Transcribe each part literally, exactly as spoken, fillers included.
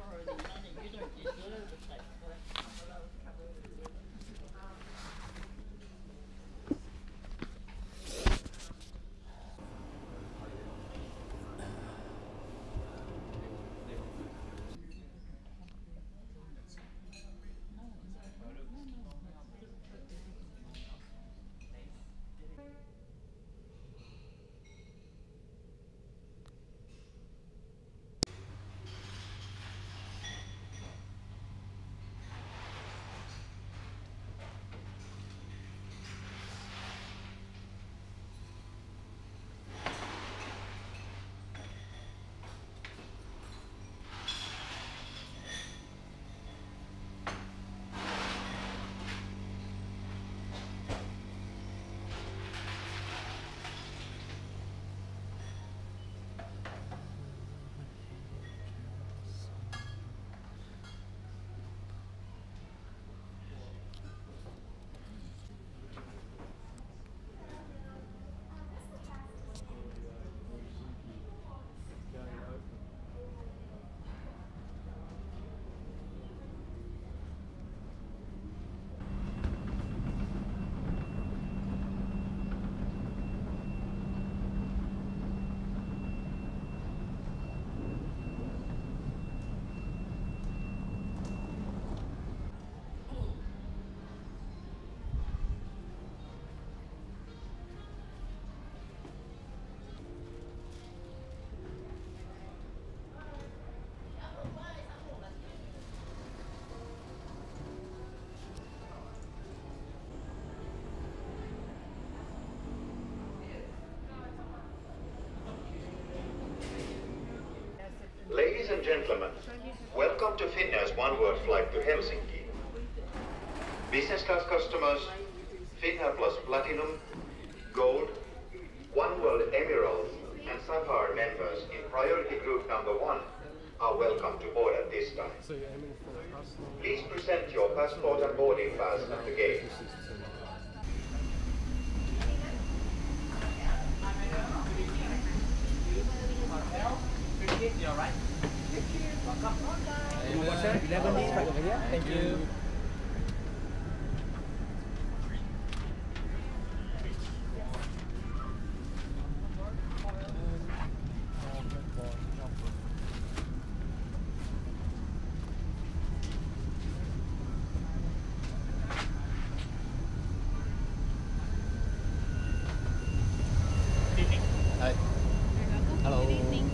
Ladies and gentlemen, welcome to Finnair's one-world flight to Helsinki. Business class customers, Finnair Plus Platinum, Gold, One World Emerald and Sapphire members in priority group number one are welcome to board at this time. Please present your passport and boarding pass at the gate. You all right? Thank you. Welcome. eleven days back over here. Thank you. Hi. Hello. Good evening.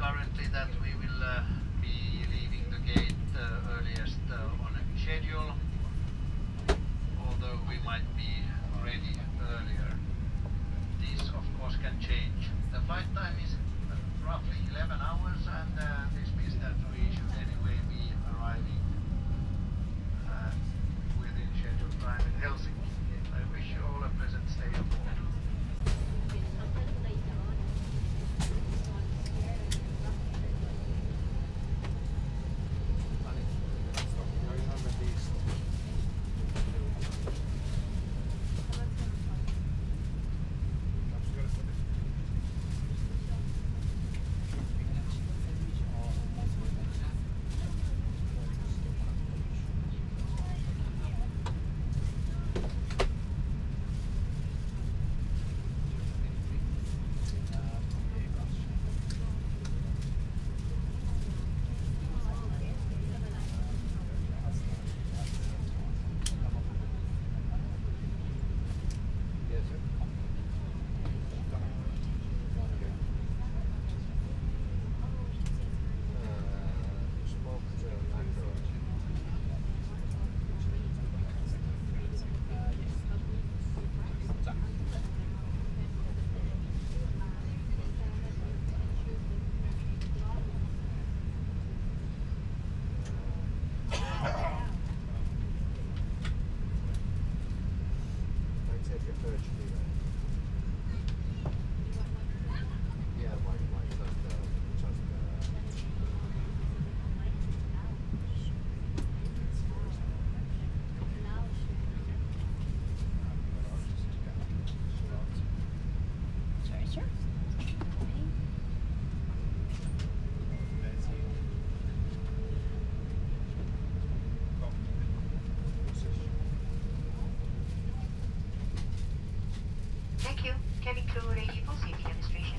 currently that we will uh, be leaving the gate uh, earliest uh, on schedule, although we might be ready earlier. This of course can change. The flight time is uh, roughly eleven hours, and uh, this means that we should anyway be arriving uh, within scheduled time in Helsinki. I wish you all a pleasant stay aboard. Thank you. Cabin crew ready for safety demonstration.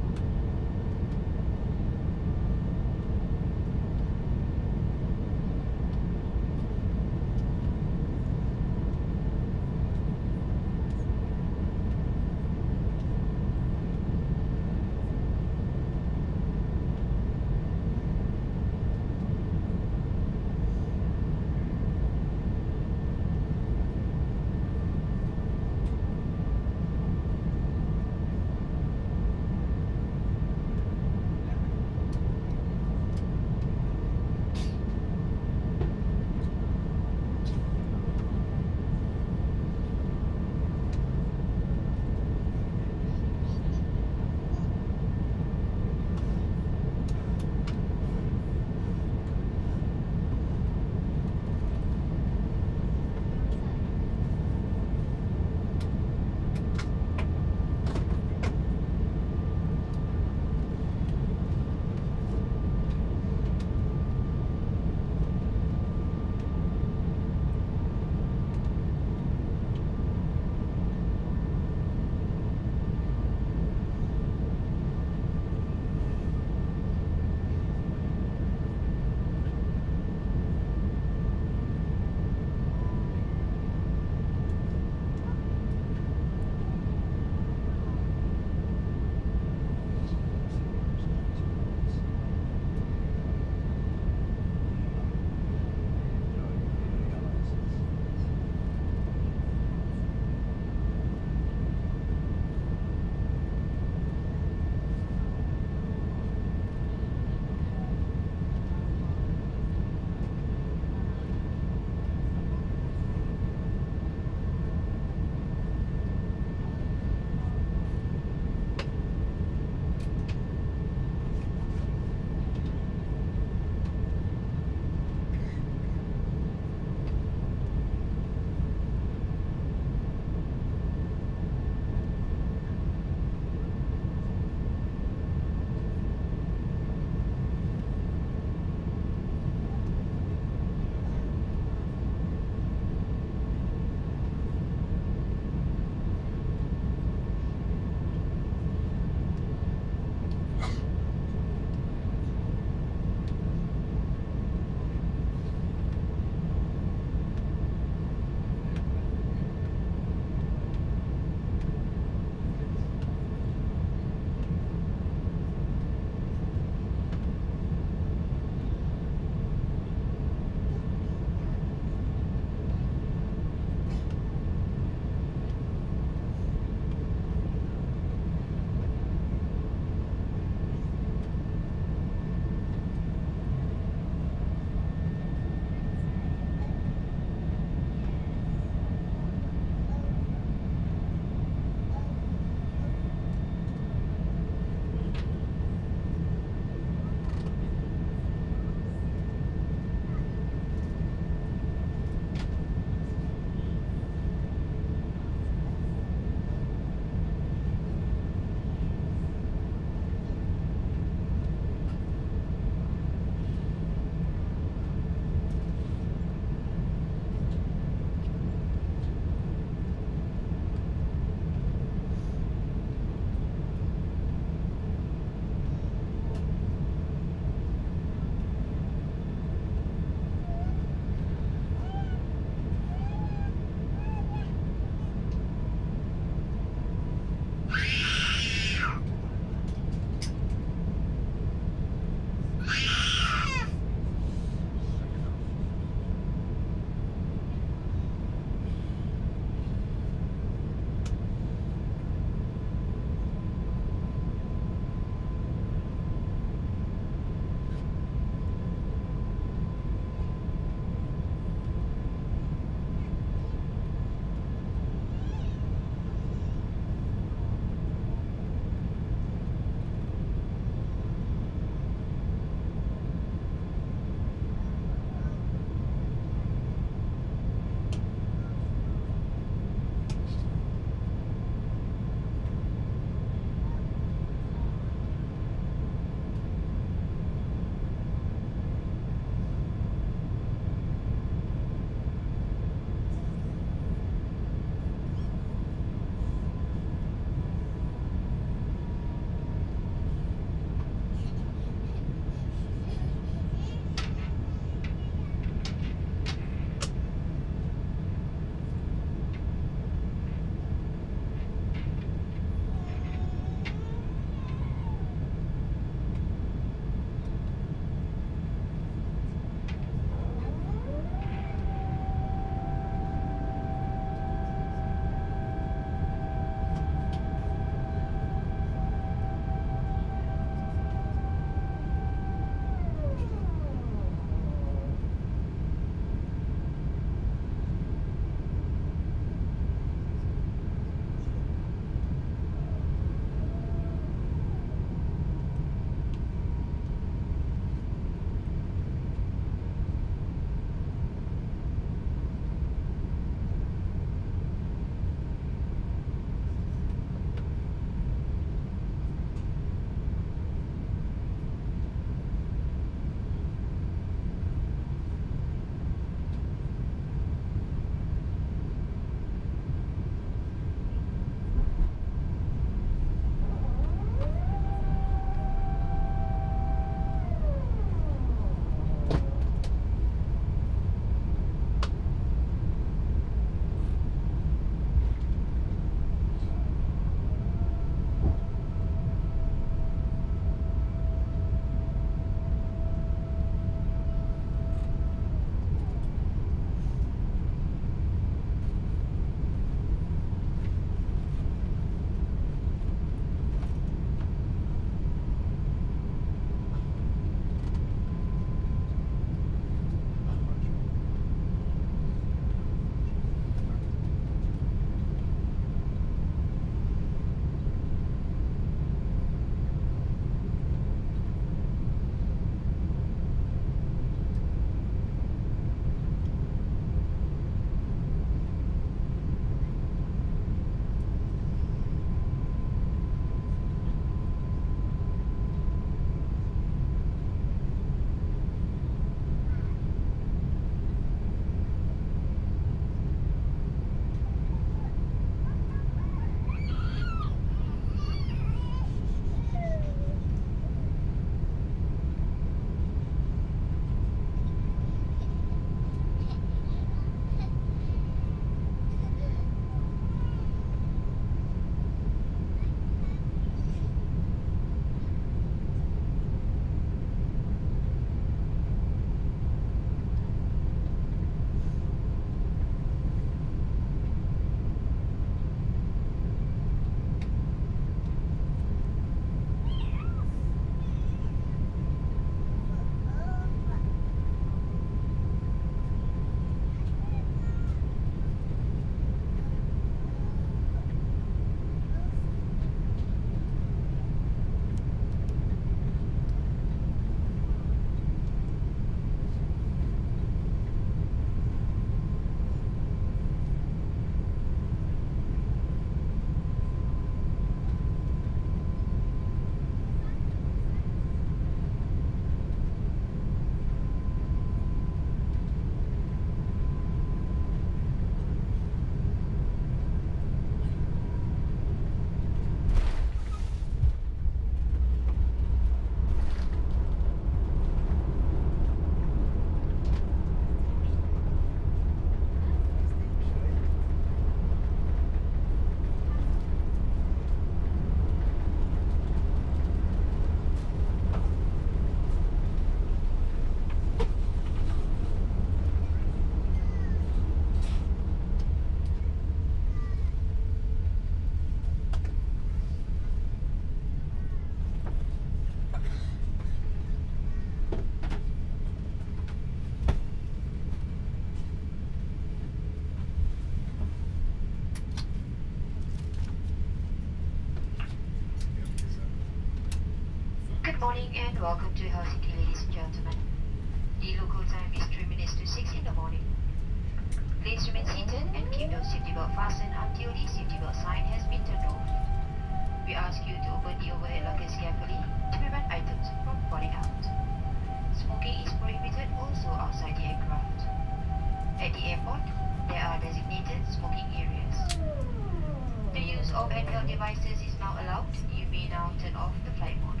Good morning and welcome to Helsinki, ladies and gentlemen. The local time is three minutes to six in the morning. Please remain seated and keep your safety belt fastened until the safety belt sign has been turned off. We ask you to open the overhead lockers carefully to prevent items from falling out. Smoking is prohibited also outside the aircraft. At the airport, there are designated smoking areas. The use of handheld devices is now allowed. You may now turn off the flight mode.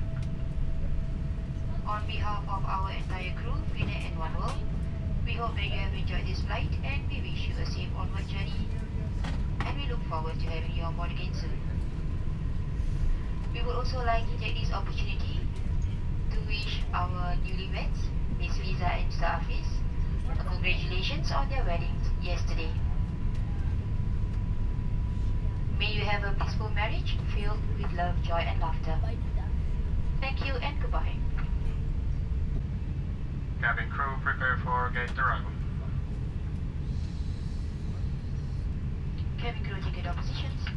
On behalf of our entire crew, Finnair and OneWorld, we hope that you have enjoyed this flight and we wish you a safe onward journey. And we look forward to having you on board again soon. We would also like to take this opportunity to wish our newlyweds, Miss Lisa and Mister Afis, congratulations on their weddings yesterday. May you have a peaceful marriage filled with love, joy and laughter. Thank you and goodbye. Cabin crew, prepare for gate arrival. Cabin crew, take your positions.